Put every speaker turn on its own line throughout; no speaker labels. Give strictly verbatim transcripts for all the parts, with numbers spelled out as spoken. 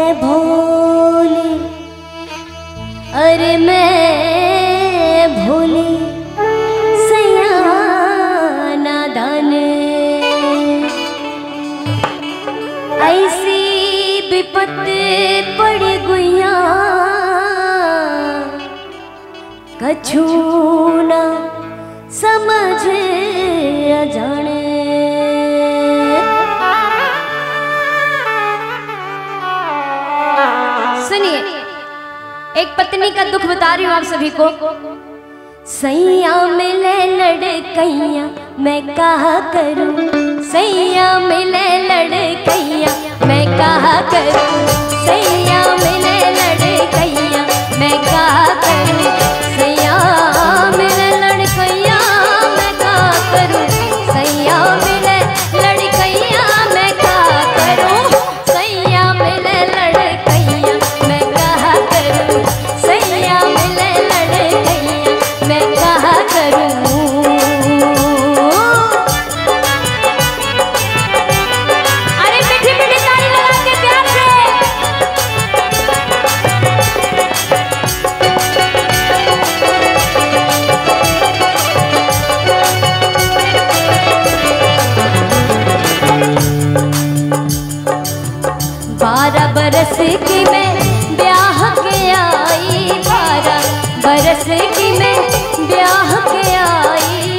भोली, अरे मैं भोली सैया नादान, ऐसी विपत पड़ गुइया कछु ना समझ जाने। सुनिए, एक पत्नी का दुख बता रही हूं आप सभी को। सैया मिले लड़कैया मैं कहा करूं, सैया मिले लड़कैया मैं कहा करूं, सैया मिले लड़कैया मैं कहा करूं, सैया मिले लड़कैया मैं कहा करूं, सैया मिले लड़कैया मैं कहा करूं, सैया मिले लड़कैया मैं कहा करूं, सैया मिले लड़कैया मैं कहा करूं। अरे मीठी मीठी ताली लगा के प्यार से। बारह बरस की मैं ब्याह के आई, बारह बरस की मैं ब्याह के आई,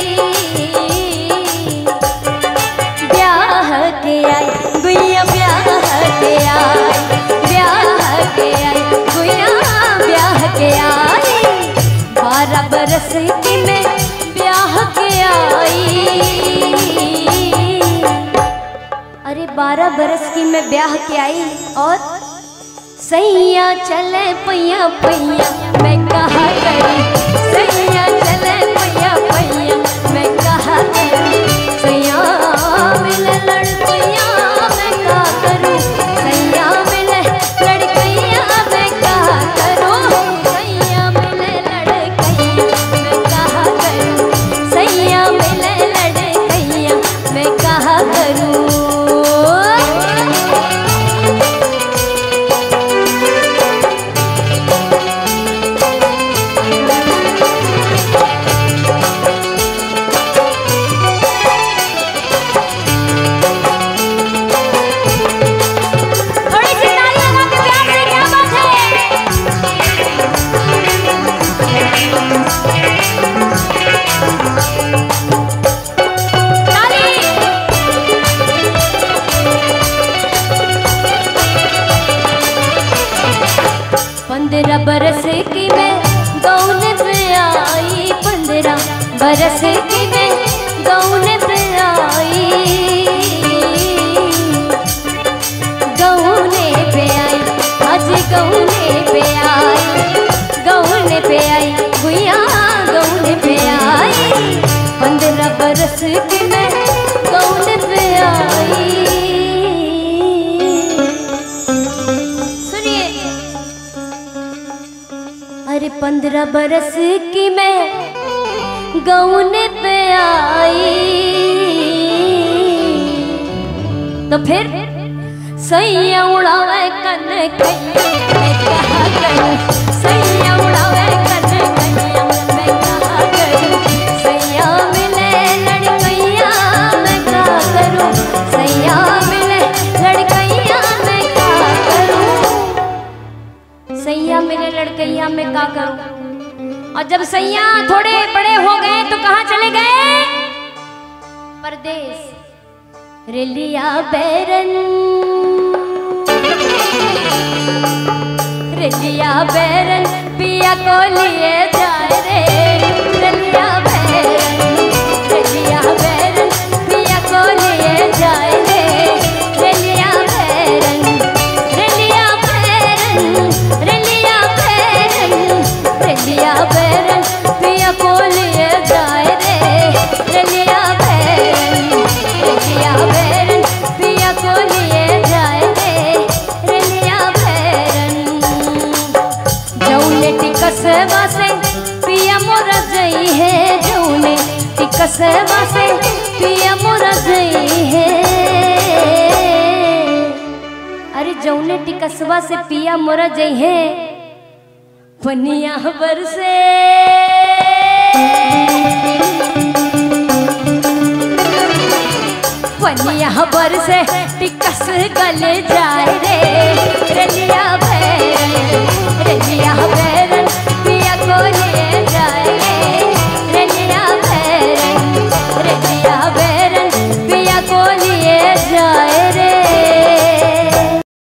ब्याह के आई गुइया ब्याह के आई, ब्याह के आई गुइया ब्याह के आई, बारह बरस की मैं ब्याह के आई। अरे बारह बरस की मैं ब्याह के आई और सैया चले पैया पैया मैं कहा करूं, सैया चले पैया पैया मैं कहा करूं, सैया मिले लड़कैया मैं कहा करूं, सैया मिले लड़कैया मैं कहा करूं, सैया मिले लड़कैया मैं कहा करूं, सैया मिले लड़कैया मैं कहा करूं। पंद्रह बरस की मैं गौन पे आई, पंद्रह बरस की मैं गौन पे आई, गौने पे आई आज गौने पे आई, गौने पे आई गुइया गौने पे आई, पंद्रह बरस की मैं गौन पे आई। अरे पंद्रह बरस की मैं गौन पे आई, तो फिर सैया उड़ावे कन कैया मैं कहा करूं, सैया उड़ावे कन कैया मैं कहा करूं, सैया मिले लड़कैया मैं कहा करूं, सैया मिले लड़कैया मैं कहा करूं, सैया मिले लड़कैया मैं का करूं। और जब सैया थोड़े बड़े हो गए तो कहाँ चले गए? परदेश। रेलिया बैरन, रेलिया बैरन पिया को लिए जाए रे, रेलिया बैरन, रेलिया बैरन पिया को लिए जाए रे, रेलिया बैरन, रेलिया बैरन, रेलिया बैरन, रेलिया बैरन पिया को लिए जाए रे, रेलिया बैरन, रेलिया बैरन पिया को लिए जाए रे, रेलिया बैरन। जौने टिकस वासे पिया मोरा जई है, जौने टिकस वासे पिया मोरा जई है, अरे जौने टिकसवा से पिया मोरा जई है पनिया बरसे पनिया बरसे टिकस गले जाए रे रेलिया